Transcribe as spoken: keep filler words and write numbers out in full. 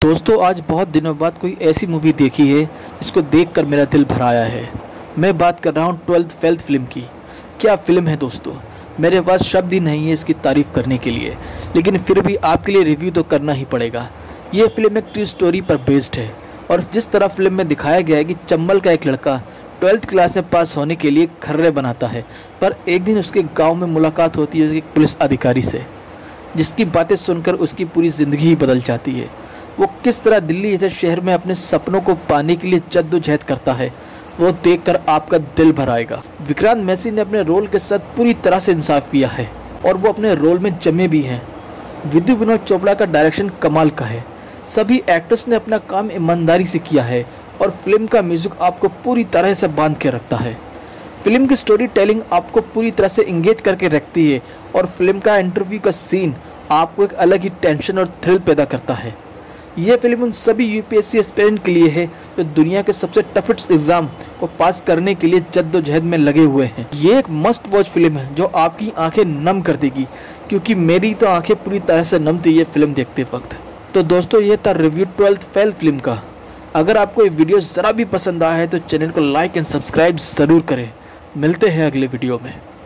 दोस्तों आज बहुत दिनों बाद कोई ऐसी मूवी देखी है जिसको देखकर मेरा दिल भर आया है। मैं बात कर रहा हूँ ट्वेल्थ फेल फिल्म की। क्या फिल्म है दोस्तों, मेरे पास शब्द ही नहीं है इसकी तारीफ़ करने के लिए, लेकिन फिर भी आपके लिए रिव्यू तो करना ही पड़ेगा। ये फिल्म एक ट्रू स्टोरी पर बेस्ड है और जिस तरह फिल्म में दिखाया गया है कि चंबल का एक लड़का ट्वेल्थ क्लास में पास होने के लिए खर्रे बनाता है, पर एक दिन उसके गाँव में मुलाकात होती है एक पुलिस अधिकारी से, जिसकी बातें सुनकर उसकी पूरी ज़िंदगी ही बदल जाती है। वो किस तरह दिल्ली जैसे शहर में अपने सपनों को पाने के लिए जद्दोजहद करता है, वो देखकर आपका दिल भर आएगा। विक्रांत मैसी ने अपने रोल के साथ पूरी तरह से इंसाफ किया है और वो अपने रोल में जमे भी हैं। विद्यु विनोद चोपड़ा का डायरेक्शन कमाल का है। सभी एक्टर्स ने अपना काम ईमानदारी से किया है और फिल्म का म्यूजिक आपको पूरी तरह से बांध के रखता है। फिल्म की स्टोरी टेलिंग आपको पूरी तरह से इंगेज करके रखती है और फिल्म का इंटरव्यू का सीन आपको एक अलग ही टेंशन और थ्रिल पैदा करता है। यह फिल्म उन सभी यूपीएससी एस्पिरेंट के लिए है जो दुनिया के सबसे टफेस्ट एग्जाम को पास करने के लिए जद्दोजहद में लगे हुए हैं। ये एक मस्ट वॉच फिल्म है जो आपकी आंखें नम कर देगी, क्योंकि मेरी तो आंखें पूरी तरह से नम थी ये फिल्म देखते वक्त। तो दोस्तों ये था रिव्यू ट्वेल्थ फेल फिल्म का। अगर आपको ये वीडियो ज़रा भी पसंद आया है तो चैनल को लाइक एंड सब्सक्राइब ज़रूर करें। मिलते हैं अगले वीडियो में।